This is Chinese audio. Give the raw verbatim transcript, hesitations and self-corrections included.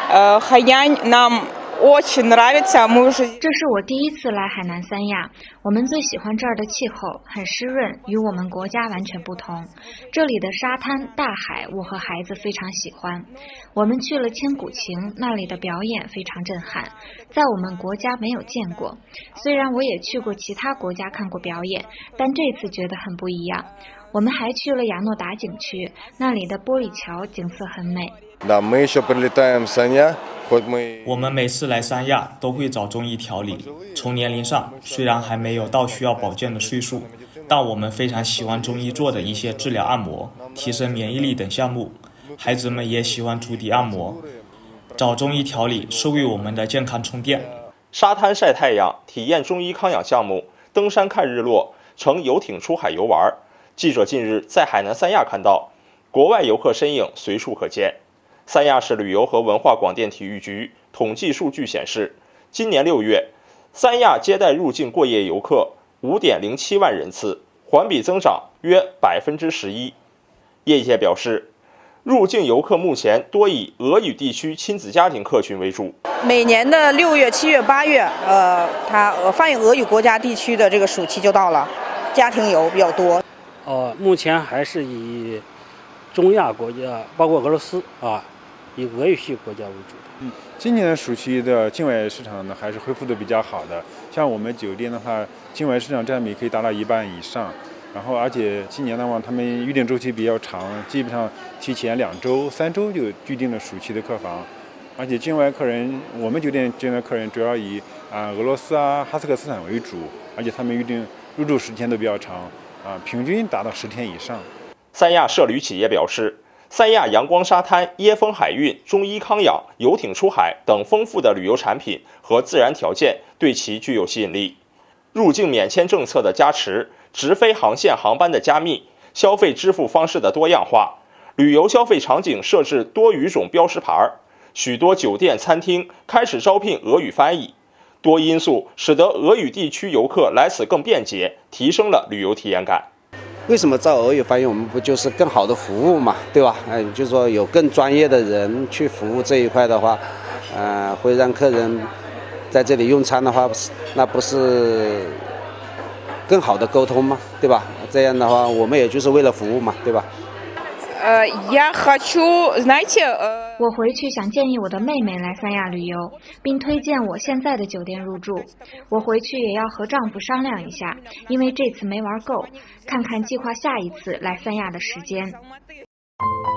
呃，海南 нам очень нравится，мы уже。 这是我第一次来海南三亚，我们最喜欢这儿的气候，很湿润，与我们国家完全不同。这里的沙滩、大海，我和孩子非常喜欢。我们去了千古情，那里的表演非常震撼，在我们国家没有见过。虽然我也去过其他国家看过表演，但这次觉得很不一样。我们还去了亚诺达景区，那里的玻璃桥景色很美。 Да, мы еще прилетаем в Саня. 我们每次来三亚都会找中医调理。从年龄上，虽然还没有到需要保健的岁数，但我们非常喜欢中医做的一些治疗按摩、提升免疫力等项目。孩子们也喜欢足底按摩，找中医调理是为我们的健康充电。 沙滩晒太阳，体验中医康养项目，登山看日落，乘游艇出海游玩。记者近日在海南三亚看到，国外游客身影随处可见。三亚市旅游和文化广电体育局统计数据显示，今年六月，三亚接待入境过夜游客 五点零七万人次，环比增长约 百分之十一。业界表示，入境游客目前多以俄语地区亲子家庭客群为主。 每年的六月、七月、八月，呃，它呃泛俄语国家地区的这个暑期就到了，家庭游比较多。 呃，目前还是以中亚国家，包括俄罗斯啊。以俄语系国家为主的。 嗯，今年的暑期的境外市场呢，还是恢复的比较好的。像我们酒店的话，境外市场占比可以达到一半以上。然后，而且今年的话，他们预订周期比较长，基本上提前两周、三周就预定了暑期的客房。而且境外客人，我们酒店境外客人主要以啊俄罗斯啊、哈萨克斯坦为主，而且他们预订入住时间都比较长，啊，平均达到十天以上。 三亚涉旅企业表示，三亚阳光沙滩、椰风海运、中医康养、游艇出海等丰富的旅游产品和自然条件对其具有吸引力。入境免签政策的加持、直飞航线航班的加密、消费支付方式的多样化、旅游消费场景设置多语种标识牌，许多酒店餐厅开始招聘俄语翻译，多因素使得俄语地区游客来此更便捷，提升了旅游体验感。 为什么招俄语翻译？我们不就是更好的服务嘛，对吧？嗯，就是说有更专业的人去服务这一块的话，呃，会让客人在这里用餐的话，那不是更好的沟通吗？对吧？这样的话，我们也就是为了服务嘛，对吧？ 呃，я хочу, знаете, 我回去想建议我的妹妹来三亚旅游，并推荐我现在的酒店入住。我回去也要和丈夫商量一下，因为这次没玩够，看看计划下一次来三亚的时间。